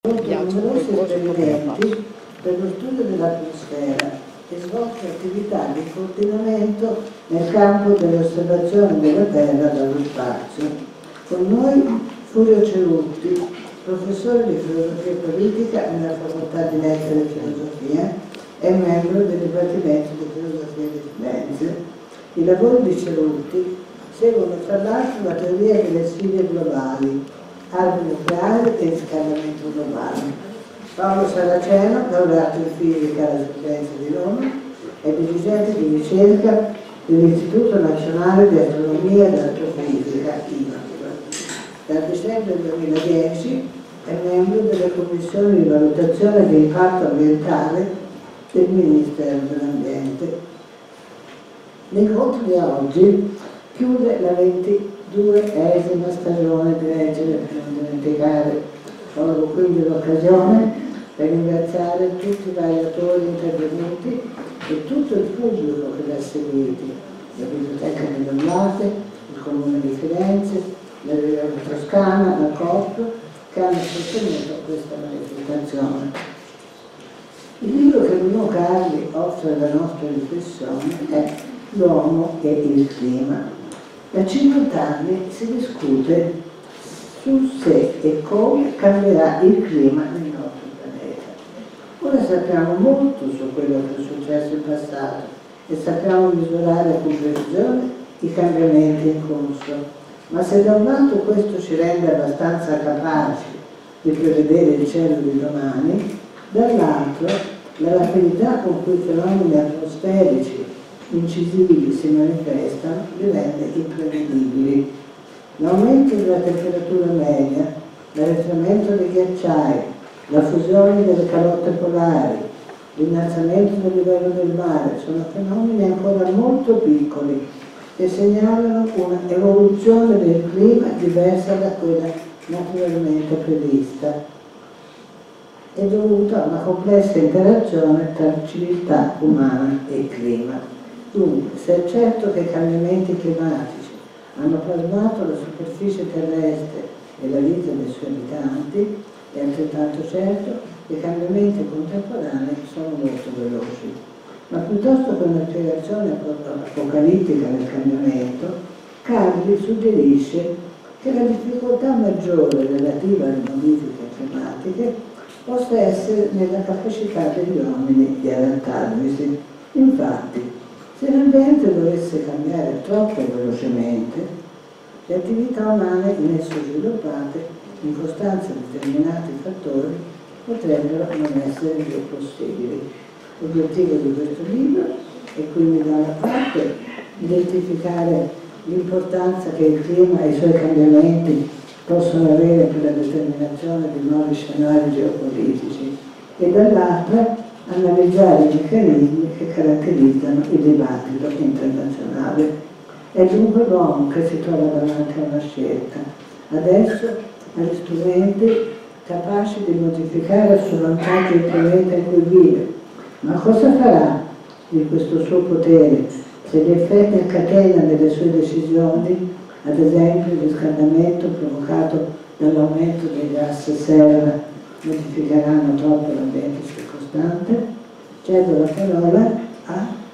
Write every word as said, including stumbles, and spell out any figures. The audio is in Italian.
numerosi esperimenti per lo studio dell'atmosfera e svolto attività di coordinamento nel campo dell'osservazione della Terra dallo spazio. Con noi Furio Cerutti, professore di filosofia politica nella Facoltà di Lettere e Filosofia e membro del Dipartimento di Filosofia di Firenze. I lavori di Cerutti seguono tra l'altro la teoria delle sfide globali, armi nucleari e riscaldamento globale. Paolo Saraceno, laureato in fisica alla Sapienza di Roma, è dirigente di ricerca dell'Istituto Nazionale di Astronomia ed Astrofisica, I N A F. Dal dicembre duemiladieci è membro delle commissioni di valutazione di impatto ambientale del Ministero dell'Ambiente. L'incontro di oggi chiude la ventiduesima stagione di Leggere per non dimenticare. Colgo quindi l'occasione per ringraziare tutti i vari autori intervenuti e tutto il pubblico che li ha seguiti, la Biblioteca di Lollate, il Comune di Firenze, la Riviera Toscana, la Coop, che hanno sostenuto questa manifestazione. Il libro che Bruno Carli offre alla nostra riflessione è L'uomo e il clima. Da cinquanta anni si discute su se e come cambierà il clima nel nostro pianeta. Ora sappiamo molto su quello che è successo in passato e sappiamo misurare con precisione i cambiamenti in corso, ma se da un lato questo ci rende abbastanza capaci di prevedere il cielo di domani, dall'altro la rapidità con cui i fenomeni atmosferici incisivi si manifestano li rende imprevedibili. L'aumento della temperatura media, l'arretramento dei ghiacciai, la fusione delle calotte polari, l'innalzamento del livello del mare sono fenomeni ancora molto piccoli che segnalano una evoluzione del clima diversa da quella naturalmente prevista. È dovuta a una complessa interazione tra civiltà umana e clima. Dunque, se è certo che i cambiamenti climatici hanno plasmato la superficie terrestre e la vita dei suoi abitanti, è altrettanto certo che i cambiamenti contemporanei sono molto veloci. Ma piuttosto che una spiegazione apocalittica del cambiamento, Carli suggerisce che la difficoltà maggiore relativa alle modifiche climatiche possa essere nella capacità degli uomini di adattarvisi. Infatti, se l'ambiente dovesse cambiare troppo velocemente, le attività umane in esso sviluppate, in costanza di determinati fattori, potrebbero non essere più possibili. L'obiettivo di questo libro è quindi da una parte identificare l'importanza che il clima e i suoi cambiamenti possono avere per la determinazione di nuovi scenari geopolitici e dall'altra analizzare i meccanismi che caratterizzano il dibattito internazionale. È dunque l'uomo che si trova davanti a una scelta. Adesso ha gli strumenti capaci di modificare a sua volontà il pianeta in cui vive. Ma cosa farà di questo suo potere se gli effetti a catena delle sue decisioni, ad esempio il riscaldamento provocato dall'aumento dei gas serra, modificheranno troppo l'ambiente circostante? Cedo la parola a